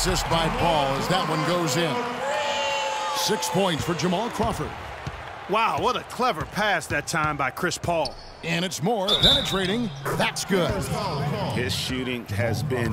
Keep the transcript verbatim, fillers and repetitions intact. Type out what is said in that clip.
assist by Paul as that one goes in. Six points for Jamal Crawford. Wow, what a clever pass that time by Chris Paul. And it's more penetrating. That's good. His shooting has been